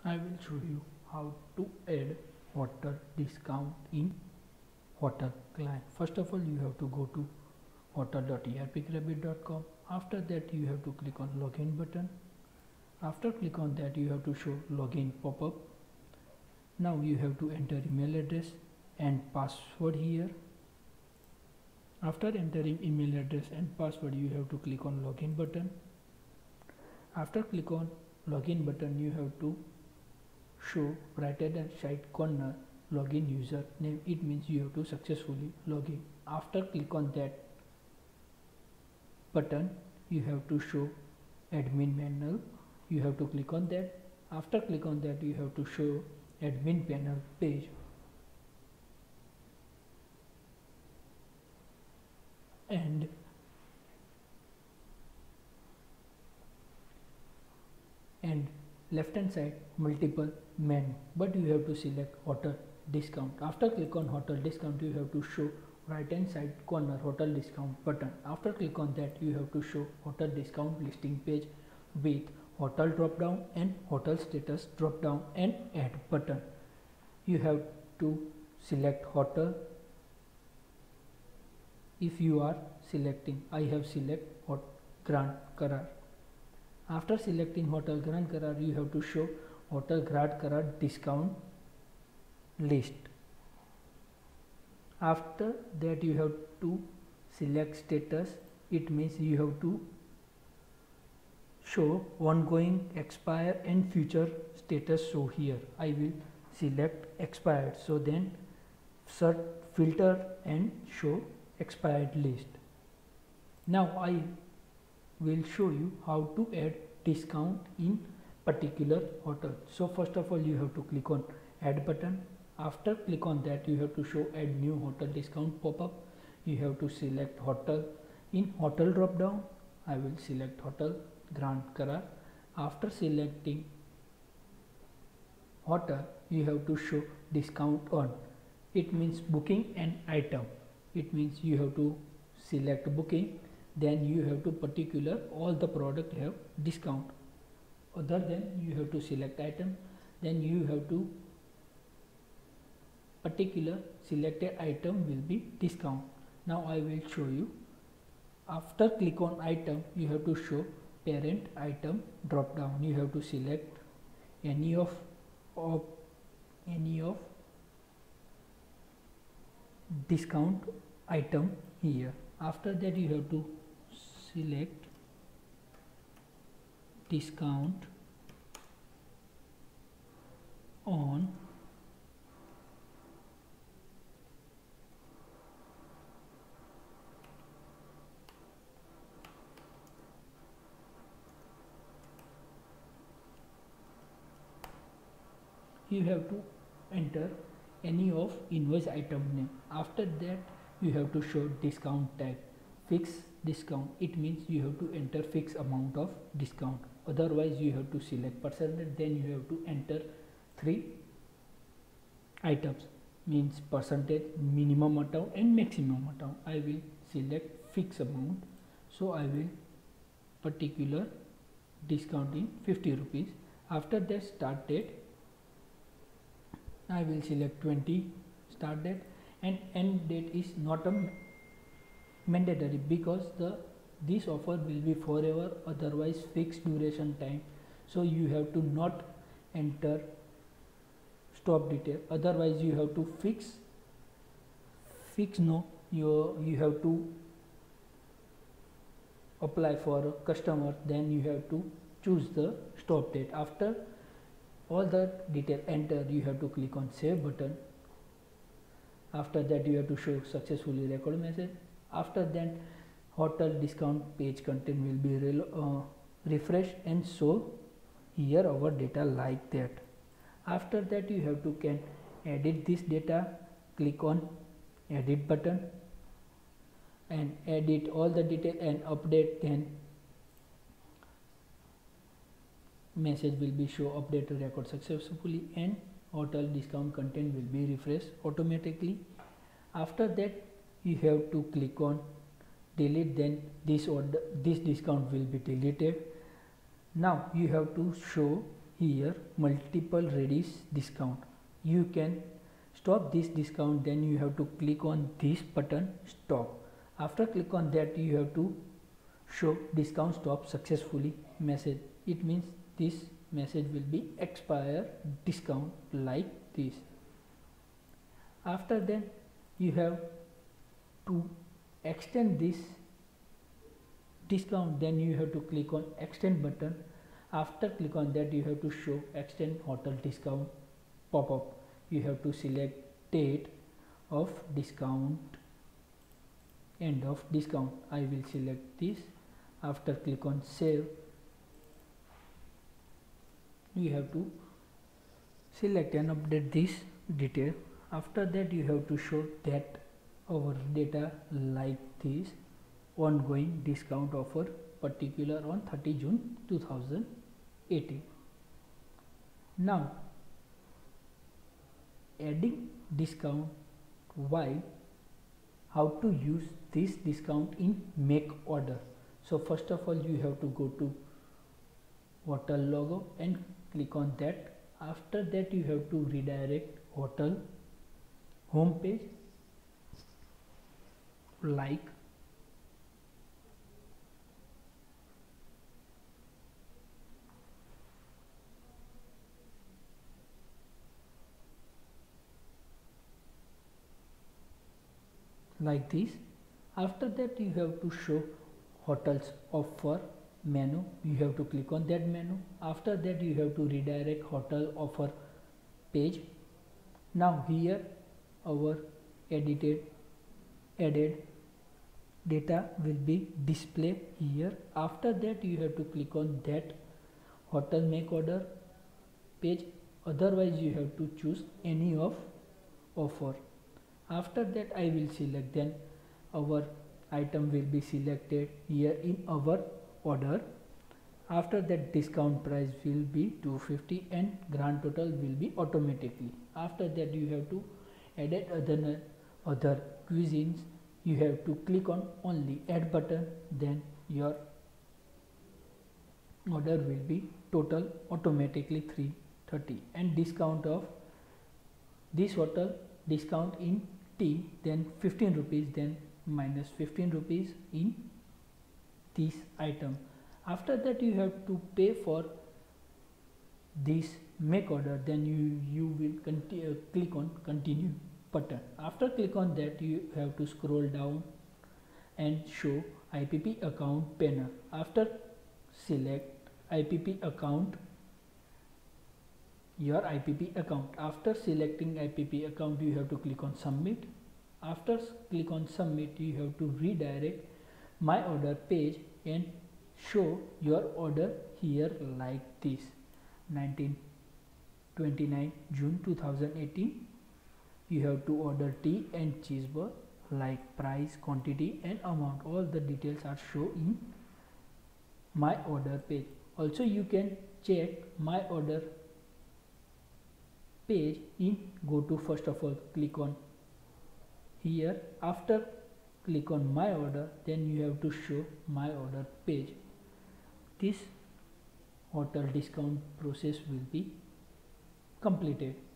I will show you how to add hotel discount in hotel client. First of all, you have to go to hotel.erpkrabbit.com. After that, you have to click on login button. After click on that, you have to show login pop-up. Now you have to enter email address and password here. After entering email address and password, you have to click on login button. After click on login button, you have to show right hand side corner login user name. It means you have to successfully log in. After click on that button, you have to show admin panel. You have to click on that. After click on that, you have to show admin panel page. And left hand side multiple menu, but you have to select hotel discount. After click on hotel discount, you have to show right hand side corner hotel discount button. After click on that, you have to show hotel discount listing page with hotel drop down and hotel status drop down and add button. You have to select hotel. If you are selecting, I have select Grand Karar. After selecting hotel Grand Karar, you have to show hotel Grand Karar discount list. After that, you have to select status. It means you have to show ongoing, expire and future status show here. I will select expired, so then search filter and show expired list. Now I will show you how to add discount in particular hotel. So first of all, you have to click on add button. After click on that, you have to show add new hotel discount pop-up. You have to select hotel. In hotel drop down, I will select hotel Grand Karar. After selecting hotel, you have to show discount on. It means booking an item. It means you have to select booking, then you have to particular all the product have discount. Other than you have to select item, then you have to particular selected item will be discount. Now I will show you. After click on item, you have to show parent item drop down. You have to select any of discount item here. After that, you have to select discount on you have to enter any of invoice item name. After that, you have to show discount type fixed discount. It means you have to enter fixed amount of discount. Otherwise, you have to select percentage, then you have to enter 3 items, means percentage, minimum amount and maximum amount. I will select fixed amount, so I will particular discount in 50 rupees. After that, start date, I will select 20 start date, and end date is not a mandatory because this offer will be forever, otherwise fixed duration time. So you have to not enter stop detail, otherwise you have to fix no, you have to apply for a customer, then you have to choose the stop date. After all the detail enter, you have to click on save button. After that, you have to show successfully record message. After that, hotel discount page content will be refreshed and show here our data like that. After that, you have to can edit this data. Click on edit button and edit all the detail and update, then message will be show updated record successfully and hotel discount content will be refreshed automatically. After that, you have to click on delete, then this discount will be deleted. Now you have to show here multiple ready discount. You can stop this discount, then you have to click on this button stop. After click on that, you have to show discount stop successfully message. It means this message will be expire discount like this. After that, you have to extend this discount, then you have to click on extend button. After click on that, you have to show extend hotel discount pop up. You have to select date of discount, end of discount. I will select this. After click on save, you have to select and update this detail. After that, you have to show that our data like this ongoing discount offer particular on 30 June 2018. Now adding discount, why, how to use this discount in make order. So first of all, you have to go to hotel logo and click on that. After that, you have to redirect hotel home page like this. After that, you have to show hotels offer menu. You have to click on that menu. After that, you have to redirect hotel offer page. Now here our added data will be displayed here. After that, you have to click on that hotel make order page. Otherwise, you have to choose any of offer. After that, I will select, then our item will be selected here in our order. After that, discount price will be 250 and grand total will be automatically. After that, you have to edit other cuisines. You have to click on only add button, then your order will be total automatically 330 and discount of this hotel discount in tea, then 15 rupees, then minus 15 rupees in this item. After that, you have to pay for this make order, then you will click on continue button. After click on that, you have to scroll down and show IPP account panel. After select IPP account, your IPP account. After selecting IPP account, you have to click on submit. After click on submit, you have to redirect my order page and show your order here like this. 29 June 2018. You have to order tea and cheeseburger like price, quantity and amount. All the details are shown in my order page. Also, you can check my order page in go to, first of all click on here. After click on my order, then you have to show my order page. This hotel discount process will be completed.